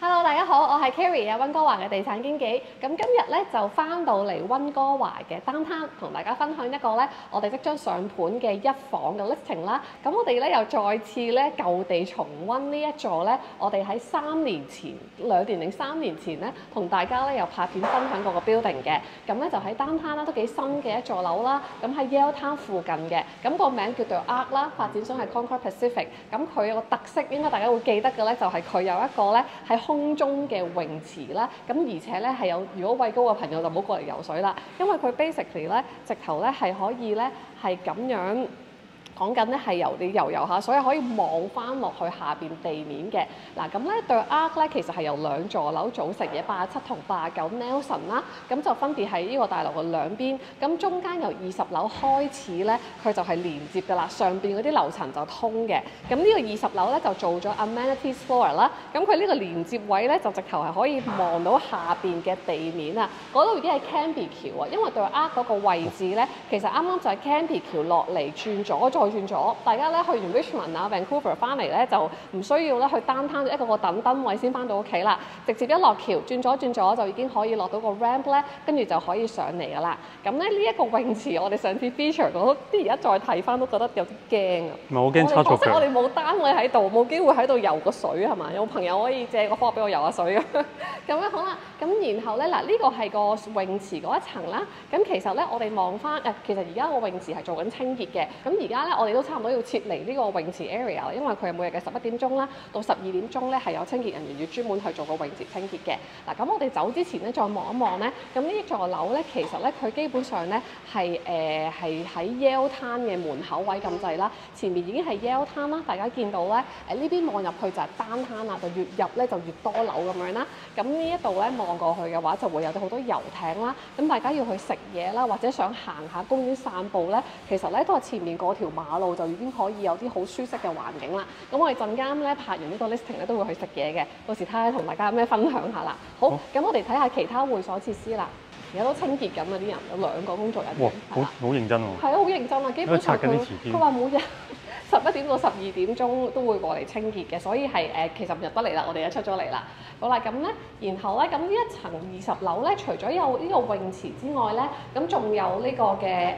Hello， 大家好，我係 Carrie 啊，溫哥華嘅地產經紀。咁今日咧就翻到嚟溫哥華嘅 Downtown，同大家分享一個咧我哋即將上盤嘅一房嘅 listing 啦。咁我哋咧又再次咧舊地重溫呢一座咧，我哋喺2年定3年前咧，同大家咧又拍片分享過個 building 嘅。咁咧就喺 Downtown 啦，都幾新嘅一座樓啦。咁喺 Yaletown 附近嘅，咁個名叫做 Arc 啦，發展商係 Concord Pacific。咁佢有個特色，應該大家會記得嘅咧，就係佢有一個咧喺空中嘅泳池啦，咁而且咧係有，如果畏高嘅朋友就唔好過嚟游水啦，因為佢 basically 咧直頭咧係可以咧係咁樣。講緊咧係由你游下，所以可以望翻落去下邊地面嘅。嗱咁咧對 Arc 咧其實係由2座樓組成嘅，87同89 Nelson 啦，咁就分別喺呢個大樓嘅兩邊。咁中間由20樓開始咧，佢就係連接㗎啦，上邊嗰啲樓層就通嘅。咁呢個20樓咧就做咗 amenities floor 啦。咁佢呢個連接位咧就直頭係可以望到下邊嘅地面啊。嗰度已經係 Cambie 橋啊，因為對 Arc 嗰個位置咧，其實啱啱就係 Cambie 橋落嚟轉左再轉左，大家咧去完 Richmond 啊 Vancouver 翻嚟咧就唔需要咧去Downtown一個等燈位先翻到屋企啦，直接一落橋轉左就已經可以落到個 ramp 咧，跟住就可以上嚟噶啦。咁咧呢一個泳池我哋上次 feature 嗰啲，而家再睇翻都覺得有啲驚啊！ 唔係我驚差錯腳。 我哋冇單位喺度，冇機會喺度游個水係嘛？有朋友可以借個波俾我游下水啊！咁樣好啦，咁然後咧嗱，呢個係個泳池嗰一層啦。咁其實咧我哋望翻其實而家個泳池係做緊清潔嘅。咁而家咧我哋都差唔多要撤離呢個泳池 area 啦，因為佢係每日嘅11點鐘啦，到12點鐘咧係有清潔人員要專門去做個泳池清潔嘅。嗱，咁我哋走之前咧再望一望咧，咁呢座樓咧其實咧佢基本上咧係喺 Yaletown 嘅門口位咁滯啦，前面已經係 Yaletown啦，大家見到咧呢邊望入去就係Downtown啦，就越入咧就越多樓咁樣啦。咁呢一度咧望過去嘅話就會有好多遊艇啦，咁大家要去食嘢啦，或者想行下公園散步咧，其實咧都係前面嗰條馬路就已經可以有啲好舒適嘅環境啦。咁我哋陣間咧拍完呢個 listing 咧都會去食嘢嘅，到時睇下同大家有咩分享下啦。好，咁我哋睇下其他會所設施啦。而家都清潔緊啊！啲人有2個工作人員。 哇，好認真喎。 係啊，好認真啊！基本上佢話每日11點到12點鐘都會過嚟清潔嘅，所以係其實入得嚟啦，我哋就出咗嚟啦。好啦，咁咧，然後咧，咁呢一層20樓咧，除咗有呢個泳池之外咧，咁仲有呢個嘅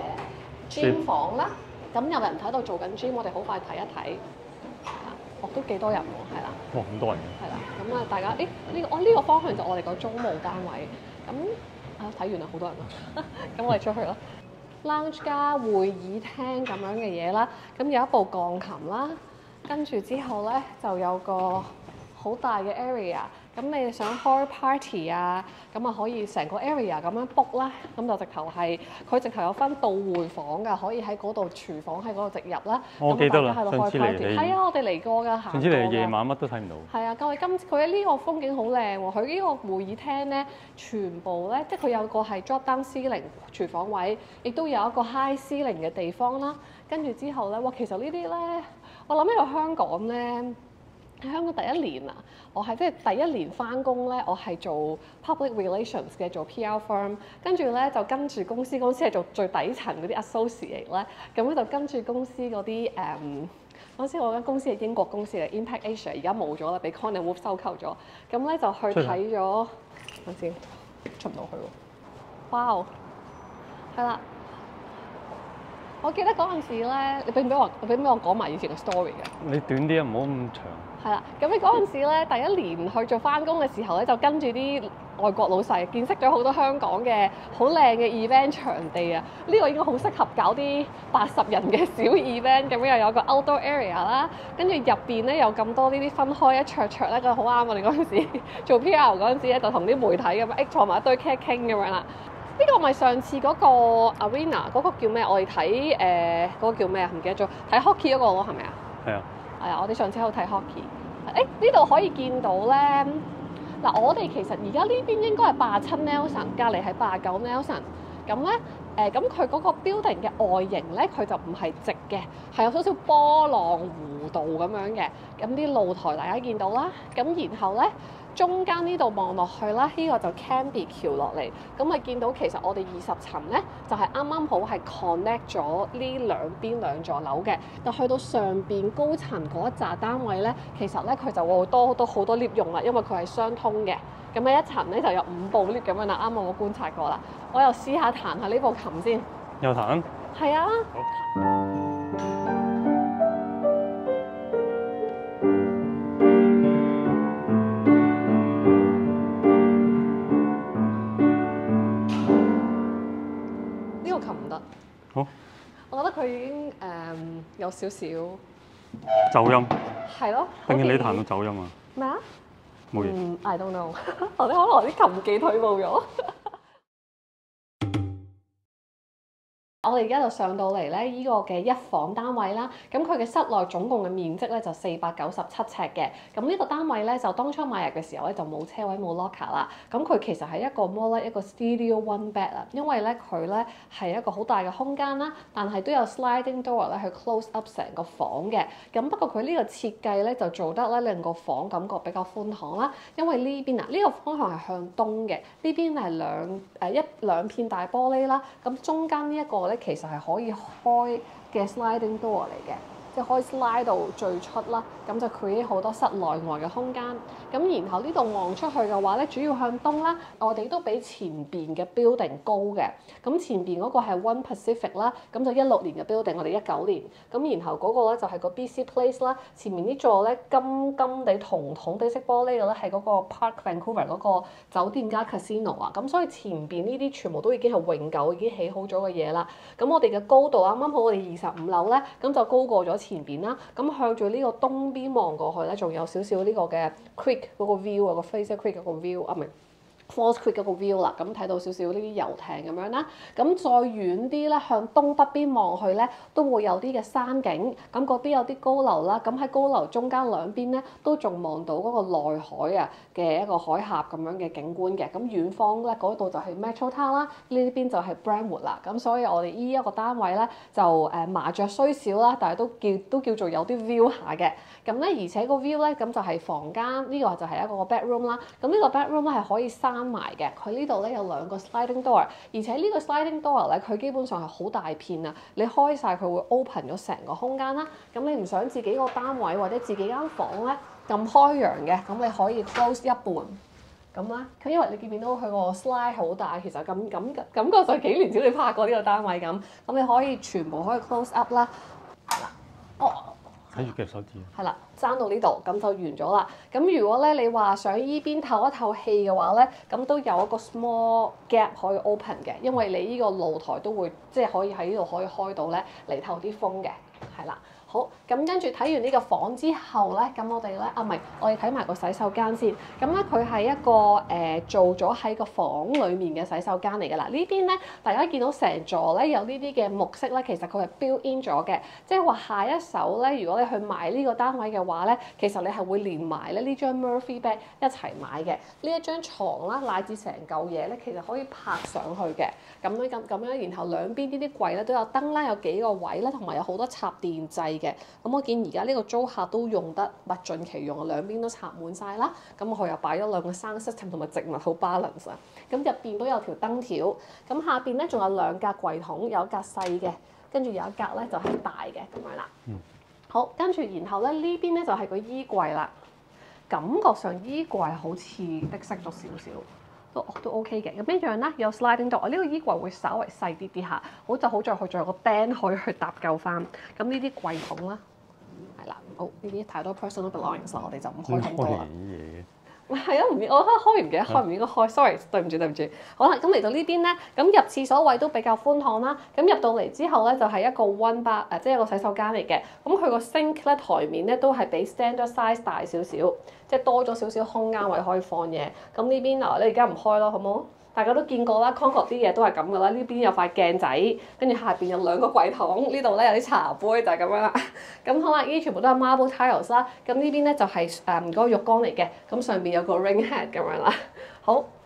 gym 房啦。咁有人喺度做緊 gym， 我哋好快睇一睇。哦，都幾多人喎，係啦。 哇，咁多人嘅。 係啦，咁啊，大家呢個方向就我哋個租務單位。咁睇完啦，好多人啦。咁我哋出去啦。Lounge 加會議廳咁樣嘅嘢啦，咁有一部鋼琴啦，跟住之後咧就有個好大嘅 area。咁你想開 party 啊，咁啊可以成個 area 咁樣 book 啦，咁就直頭係佢直頭有分到會房㗎，可以喺嗰度廚房喺嗰度直入啦。 我記得啦， 上次嚟你係啊，我哋嚟過㗎，行過㗎。上次嚟夜晚乜都睇唔到。係啊，佢呢個風景好靚喎，佢呢個會議廳咧，全部咧即係佢有個係 drop down ceiling 廚房位，亦都有一個 high ceiling 嘅地方啦。跟住之後咧，哇，其實呢啲咧，我諗起個香港咧。喺香港第一年啊，我係即係第一年返工咧，我係做 public relations 嘅，做 PR firm， 跟住咧就跟住公司係做最底層嗰啲 associate 咧，咁咧就跟住公司嗰啲嗰陣時我間公司係英國公司嚟 Impact Asia， 而家冇咗啦，俾 Conn & Wolf 收購咗，咁咧就去睇咗，等先出唔到去喎，哇，係啦。我記得嗰陣時咧，你俾唔俾我講埋以前嘅 story 嘅？ 你短啲啊，唔好咁長。係啦，咁你嗰陣時咧，第一年去做返工嘅時候咧，就跟住啲外國老細，見識咗好多香港嘅好靚嘅 event 場地啊！呢個應該好適合搞啲80人嘅小 event， 咁樣又有個 outdoor area 啦，跟住入邊咧有咁多呢啲分開一桌咧，就好啱我哋嗰陣時做 PR 嗰陣時咧，就同啲媒體咁樣坐埋一堆傾咁樣啦。呢個咪上次嗰個 arena 嗰個叫咩？我哋睇嗰個叫咩啊？唔記得咗，睇 hockey 嗰個咯，係咪啊？ 係啊。係啊， 我哋上次喺度睇 hockey。呢度可以見到咧，嗱，我哋其實而家呢邊應該係87 Nelson， 隔離係89 Nelson。咁咧， 咁佢嗰個 building 嘅外形咧，佢就唔係直嘅，係有少少波浪弧度咁樣嘅。咁啲露台大家見到啦，咁然後咧中間呢度望落去啦，呢個就 Cambie 橋落嚟，咁啊見到其實我哋20層咧就係啱啱好係 connect 咗呢兩邊兩座樓嘅，但去到上邊高層嗰一紮單位咧，其實咧佢就會多好多 lift 用啦，因為佢係相通嘅。咁喺一層咧就有5部 lift 咁樣啦，啱啱我觀察過啦，我又試下彈下呢部琴先。 有彈？ 係啊。呢個琴唔得。 好。 我覺得佢已經有少少走音。 係咯。 定係你彈到走音啊？ 咩啊？ 冇嘢。 I don't know 我哋可能我啲琴技退步咗。我哋而家就上到嚟咧，依個嘅一房單位啦。咁佢嘅室內總共嘅面積咧就497尺嘅。咁呢個單位咧就當初買入嘅時候咧就冇車位冇 locker 啦。咁佢其實係一個 more like 一個 studio one bed 啊，因為咧佢咧係一個好大嘅空間啦，但係都有 sliding door 咧去 close up 成個房嘅。咁不過佢呢個設計咧就做得咧令個房感覺比較寬敞啦。因為呢邊呢個方向係向東嘅，呢邊係兩片大玻璃啦。咁中間呢一個咧其實係可以開嘅 sliding door 嚟嘅，即係可以 slide 到最出啦，咁就 create 好多室內外嘅空間。咁然後呢度望出去嘅話咧，主要向東啦，我哋都比前邊嘅 building 高嘅。咁前邊嗰個係 One Pacific 啦，咁就16年嘅 building，我哋19年。咁然後嗰個咧就係個 BC Place 啦，前面呢座咧金地銅地色玻璃嘅咧係嗰個 Park Vancouver 嗰個酒店加 casino 啊。咁所以前邊呢啲全部都已經係永久已經起好咗嘅嘢啦。咁我哋嘅高度啱啱好我哋25樓咧，咁就高過咗前邊啦。咁向住呢個東邊望過去咧，仲有少少呢個嘅 creek 嗰個 view 啊，個 Fraser Creek 嗰個 view 啊，唔係 Falls Creek 嗰個 view 啦。咁睇到少少呢啲遊艇咁樣啦。咁再遠啲咧，向東北邊望去咧，都會有啲嘅山景。咁嗰邊有啲高樓啦。咁喺高樓中間兩邊咧，都仲望到嗰個內海啊嘅一個海峽咁樣嘅景觀嘅。咁遠方咧嗰度就係 Metro Town 啦，呢邊就係 Brentwood 啦。咁所以我哋依一個單位咧就麻雀雖少啦，但係都叫做有啲 view 下嘅。咁咧而且個 view 咧咁就係房間呢個就係一個 bedroom 啦。咁呢個 bedroom 咧係可以閂埋嘅。佢呢度咧有2個 sliding door， 而且呢個 sliding door 咧佢基本上係好大片啊！你開晒佢會 open 咗成個空間啦。咁你唔想自己個單位或者自己間房咧咁開揚嘅，咁你可以 close 一半。咁啦，佢因為你見唔見到佢個 slide 好大，其實感覺上幾年前你拍過呢個單位咁，咁你可以全部可以 close up 啦。係啦， 睇住夾手指。 係啦，爭到呢度咁就完咗啦。咁如果咧你話想依邊透一透氣嘅話咧，咁都有一個 small gap 可以 open 嘅，因為你呢個露台都會即係可以喺呢度可以開到咧嚟透啲風嘅，係啦。好，咁跟住睇完呢個房之後咧，咁我哋咧唔係，我哋睇埋個洗手間先。咁咧佢係一個做咗喺個房裡面嘅洗手間嚟㗎啦。呢邊咧大家見到成座咧有呢啲嘅木色咧，其實佢係 built in 咗嘅，即係話下一手咧，如果你去買呢個單位嘅話咧，其實你係會連埋咧呢張 Murphy bed 一齊買嘅。呢一張床啦，乃至成嚿嘢咧，其實可以拍上去嘅。咁樣，然後兩邊呢啲櫃咧都有燈啦，有幾個位啦，同埋有好多插電掣嘅。咁我見而家呢個租客都用得物盡其用啊，兩邊都插滿晒啦。咁佢又擺咗2個 sound system 同埋植物好 balance 啊。咁入邊都有條燈條。咁下邊咧仲有2格櫃桶，有一格細嘅，跟住有一格咧就係大嘅咁樣啦。好，跟住然後咧呢邊咧就係個衣櫃啦。感覺上衣櫃好似的色咗少少。都 OK 嘅，咁一樣啦，有 sliding door。呢個衣櫃會稍微細啲下，好在佢仲有個釘可以去搭救翻。咁呢啲櫃桶啦，係啦，好呢啲太多 personal belongings 啦，我哋就唔開咁多啦。係啊，我開唔記得開唔應該開 ，sorry， 對唔住。好啦，咁嚟到呢邊咧，咁入廁所位都比較寬敞啦。咁入到嚟之後咧，就係一個 one bar，即係一個洗手間嚟嘅。咁佢個 sink 咧台面咧都係比 standard size 大少少，即係多咗少少空間位可以放嘢。咁呢邊啊，你而家唔開咯，好冇？大家都見過啦 Concord 啲嘢都係咁噶啦。呢邊有塊鏡仔，跟住下邊有2個櫃桶，呢度咧有啲茶杯就係咁樣啦。咁好啦，呢啲全部都係 marble tiles 啦。咁呢邊咧就係嗰個浴缸嚟嘅，咁上邊有個 ring head 咁樣啦。好，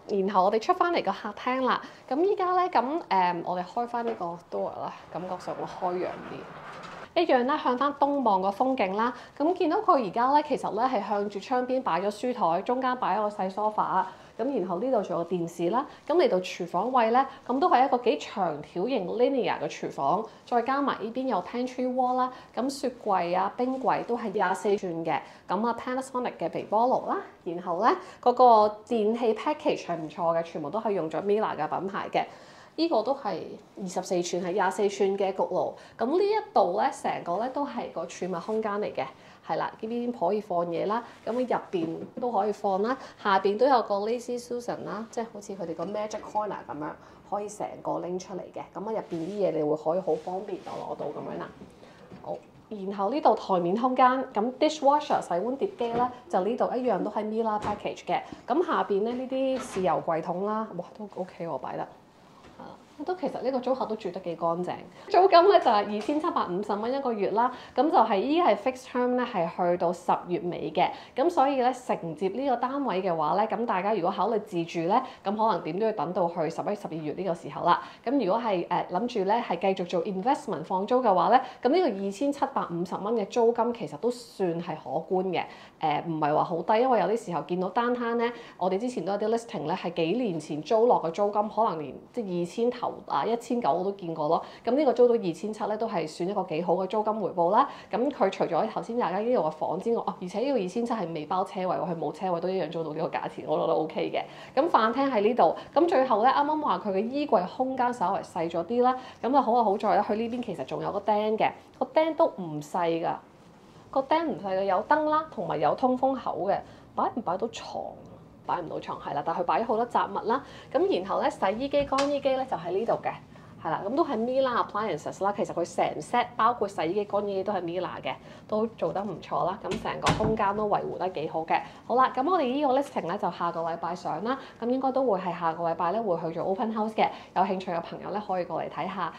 然後我哋出翻嚟個客廳啦。咁依家咧我哋開翻呢個 door 啦，感覺上會開揚啲。一樣啦，向翻東望個風景啦。咁見到佢而家咧，其實咧係向住窗邊擺咗書台，中間擺咗個細梳化。咁然後呢度仲有電視啦。咁嚟到廚房位咧，咁都係一個幾長條形 linear 嘅廚房，再加埋呢邊有 pantry wall 啦。咁雪櫃啊、冰櫃都係24寸嘅。咁啊 Panasonic 嘅微波爐啦。然後咧嗰個電器 package 係唔錯嘅，全部都係用咗 Miele 嘅品牌嘅。呢個都係24寸，係24寸嘅焗爐。咁呢一度咧，成個咧都係個儲物空間嚟嘅，係啦，呢邊可以放嘢啦。咁入邊都可以放啦，下邊都有個 Lazy Susan 啦，即係好似佢哋個 Magic Corner 咁樣，可以成個拎出嚟嘅。咁啊入邊啲嘢你會可以好方便就攞到咁樣啦。好，然後呢度台面空間，咁 dishwasher 洗碗碟機咧，就呢度一樣都係 Miele package 嘅。咁下邊咧呢啲豉油櫃桶啦，哇都 OK 喎，擺得。都其實呢個租客都住得幾乾淨，租金咧就係2750蚊一個月啦。咁就係依家係 fixed term 咧，係去到10月尾嘅。咁所以咧承接呢個單位嘅話咧，咁大家如果考慮自住咧，咁可能點都要等到去11、12月呢個時候啦。咁如果係諗住咧係繼續做 investment 放租嘅話咧，咁呢個2750蚊嘅租金其實都算係可觀嘅。唔係話好低，因為有啲時候見到單攤咧，我哋之前都有啲 listing 咧係幾年前租落嘅租金，可能連即係2000頭1900我都見過咯。咁呢個租到2700咧，都係算一個幾好嘅租金回報啦。咁佢除咗頭先大家呢度嘅房之外，而且呢個2700係未包車位，佢冇車位都一樣租到呢個價錢，我覺得 OK 嘅。咁飯廳喺呢度，咁最後咧啱啱話佢嘅衣櫃空間稍為細咗啲啦。咁啊好在咧，佢呢邊其實仲有個釘嘅，個釘都唔細㗎。個釘唔細嘅，有燈啦，同埋有通風口嘅。擺唔擺到床？擺唔到床係啦，但係佢擺咗好多雜物啦。咁然後咧，洗衣機、乾衣機咧就喺呢度嘅，係啦。咁都係 Miele appliances 啦。其實佢成 set 包括洗衣機、乾衣機都係 Miele嘅，都做得唔錯啦。咁成個空間都維護得幾好嘅。好啦，咁我哋呢個 listing 咧就下個禮拜上啦。咁應該都會係下個禮拜咧會去做 open house 嘅。有興趣嘅朋友咧可以過嚟睇下。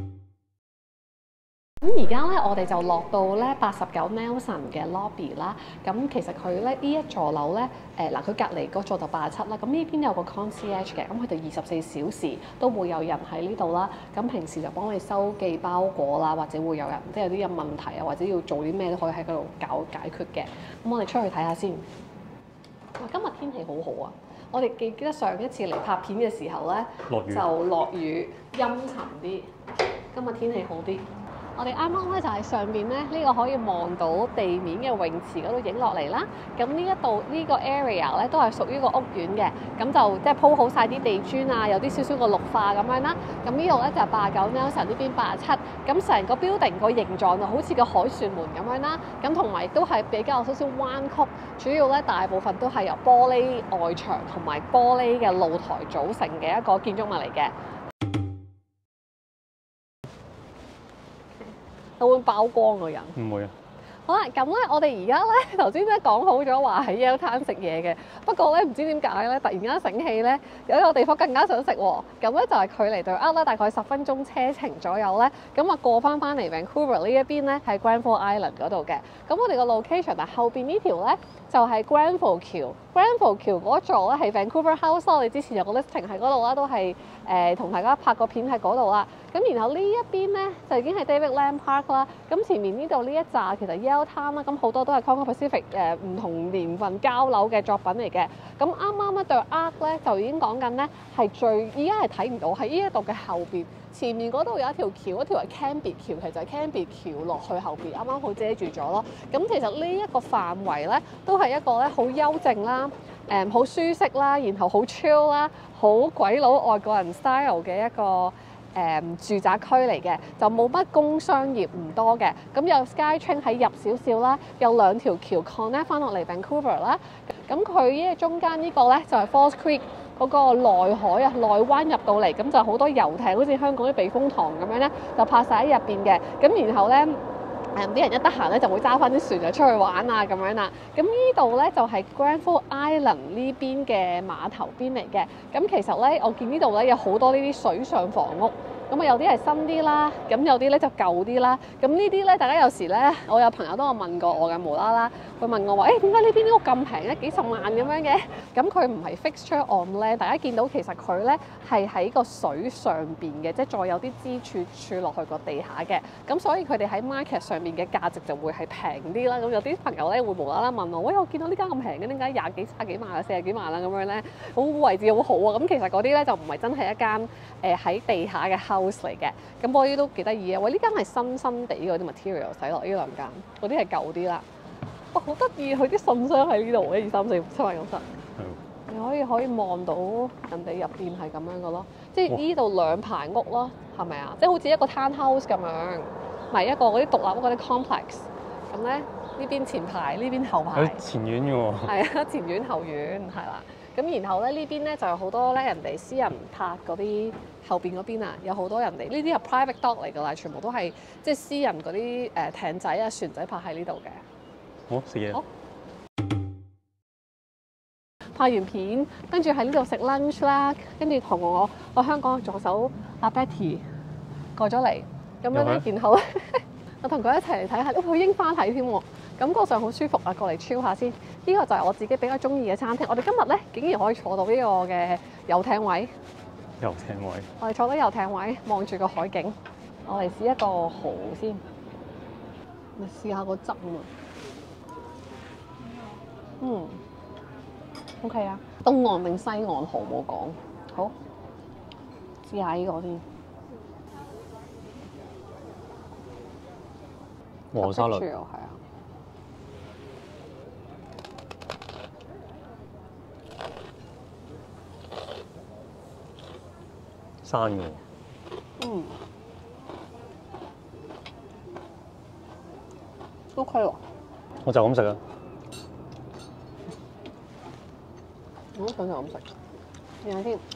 咁而家咧，我哋就落到咧89 Nelson 嘅 lobby 啦。咁其實佢咧呢一座樓咧，佢隔離嗰座就87啦。咁呢邊有個 concierge 嘅，咁佢哋24小時都會有人喺呢度啦。咁平時就幫你收寄包裹啦，或者會有人即係有啲有問題啊，或者要做啲咩都可以喺嗰度解決嘅。咁我哋出去睇下先。哇！今日天氣好好啊！我哋記得上一次嚟拍片嘅時候咧，就落雨陰沉啲。今日天氣好啲。我哋啱啱咧就喺上邊咧，呢個可以望到地面嘅泳池嗰度影落嚟啦。咁呢一度呢個 area 咧都係屬於個屋苑嘅，咁就即係鋪好晒啲地磚啊，有啲少少個綠化咁樣啦。咁呢度咧就係89 Nelson，呢邊87。咁成個 building 個形狀就好似個凱旋門咁樣啦。咁同埋都係比較少少彎曲，主要咧大部分都係由玻璃外牆同埋玻璃嘅露台組成嘅一個建築物嚟嘅。會爆光個人？唔會啊！ 好啦，咁咧我哋而家咧頭先咧講好咗話喺 Yaletown 食嘢嘅，不過咧唔知點解咧突然間醒起咧有一個地方更加想食喎。咁咧就係距離對厄啦大概10分鐘車程左右咧，咁啊過翻嚟 Vancouver 呢一邊咧係 Granville Island 嗰度嘅。咁我哋個 location 嗱後邊呢條咧就係 Granville 橋。Granville 橋嗰座咧係 Vancouver House， 我哋之前有個 listing 喺嗰度啦，都係同大家拍個片喺嗰度啦。咁然後呢一邊咧就已經係 David Lam Park 啦。咁前面呢度呢一紮其實 Yaletown 啦，咁好多都係 Concord Pacific 唔同年份交樓嘅作品嚟嘅。咁啱啱咧對 Arc 咧就已經講緊咧係最依家係睇唔到喺呢一度嘅後邊，前面嗰度有一條橋，嗰條係 Cambie 橋，其實係 Cambie 橋落去後邊啱啱好遮住咗咯。咁其實呢一個範圍咧都係一個咧好幽靜啦，好舒適啦，然後好 chill 啦，好鬼佬外國人 style 嘅一個住宅區嚟嘅，就冇乜工商業唔多嘅。咁有 SkyTrain 喺入少少啦，有2條橋 connect 翻落嚟 Vancouver 啦。咁佢呢中間呢個咧就係 False Creek 嗰個內海啊，內灣入到嚟，咁就好多遊艇，好似香港啲避風塘咁樣咧，就泊晒喺入邊嘅。咁然後咧啲人一得閒咧就會揸翻啲船就出去玩啊咁樣啦。咁呢度咧就係 Granville Island 呢邊嘅碼頭邊嚟嘅。咁其實咧我見呢度咧有好多呢啲水上房屋。咁啊有啲係新啲啦，咁有啲咧就舊啲啦。咁呢啲咧，大家有時咧，我有朋友都有問過我嘅，無啦啦佢問我話：誒點解呢邊啲屋咁平咧？幾十萬咁樣嘅？咁佢唔係 fixture on land，大家見到其實佢咧係喺個水上邊嘅，即係再有啲支柱柱落去個地下嘅。咁所以佢哋喺 market 上面嘅價值就會係平啲啦。咁有啲朋友咧會無啦啦問我：喂，我見到呢間咁平嘅，點解廿幾、30幾萬啊、40幾萬啦咁樣咧？好位置好好啊！咁其實嗰啲咧就唔係真係一間喺地下嘅 house 嚟嘅。咁嗰啲都幾得意啊！喂，呢間係新新地嗰啲 material 睇落呢兩間，嗰啲係舊啲啦。哇，好得意！佢啲信箱喺呢度嘅，1、2、3、4、5、7、8、9、10。你可以望到人哋入邊係咁樣嘅咯，即係呢度2排屋咯，係咪啊？即係好似一個 townhouse 咁樣，唔係一個嗰啲獨立屋嗰啲 complex。咁咧呢邊前排，呢邊後排。 前院嘅喎。係啊，前院後院係啦。咁然後咧呢邊咧就有好多咧人哋私人泊嗰啲後邊嗰邊啊，有好多人哋呢啲係 private dock 嚟㗎啦，全部都係即係私人嗰啲艇仔啊、船仔泊喺呢度嘅。 好食嘢。 拍完片，跟住喺呢度食 lunch 啦，跟住同我香港嘅助手阿 Betty 過咗嚟，咁樣咧，然後咧我同佢一齊嚟睇下，去櫻花睇添喎，感覺上好舒服啊！過嚟 chill 下先。呢個就係我自己比較中意嘅餐廳。我哋今日咧竟然可以坐到呢個嘅遊艇位。 遊艇位。 我哋坐到遊艇位，望住個海景。我嚟試一個蠔先，咪試下個汁啊！OK 啊，東岸定西岸蠔冇講，好試下呢個先。 和沙律係啊， 生嘅。 OK 喎。 我就咁食啊。 我都想就咁食，試下先。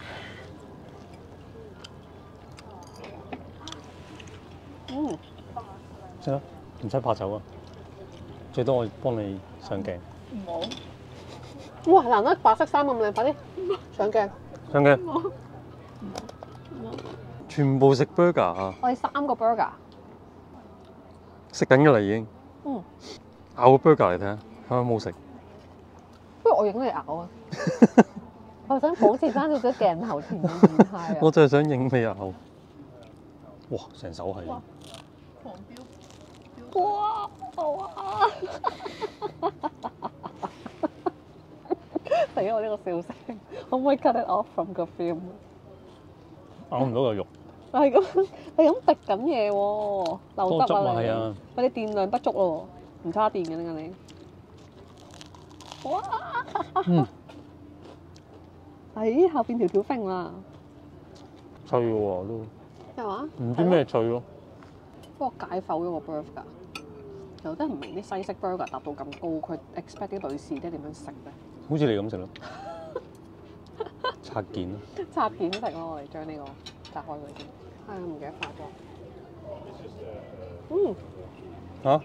食啊，唔使怕醜啊，最多我幫你上鏡。 唔好。哇！難得白色衫咁靚，快啲上鏡。 上鏡。全部食 burger 啊！ 我哋3個 burger。 食緊㗎啦已經。咬個 burger 嚟睇下，睇下有冇食。 不如我影你咬啊！我想保持翻少少鏡頭前嘅狀態啊！ 我就係想影你咬。哇！成手係。 狂飆！哇！哇！死我呢個笑聲，可唔可以 cut it off from 個 film？ 咬唔到個肉。 係咁滴緊嘢喎，流汁啊你！ 啊！ 你電量不足咯，唔叉電嘅點解你？哇！喺後邊條條揈啦， 脆嘅喎都。 咩話？ 唔知咩脆咯。 不過解剖咗個 burger，又真係唔明啲西式 burger 達到咁高，佢 expect 啲女士咧點樣食咧？ 好似你咁食咯。拆件咯。 拆件食咯，我哋將呢個拆開佢先。係啊，唔記得化妝。 嚇？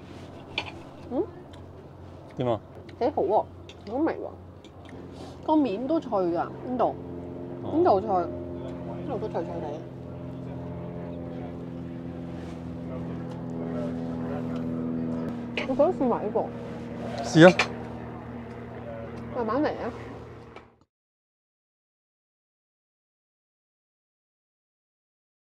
點啊？ 幾好喎，好味喎，個面都脆㗎，邊度脆，邊度都脆脆地。我想試埋呢個。 試啊！ 慢慢嚟啊！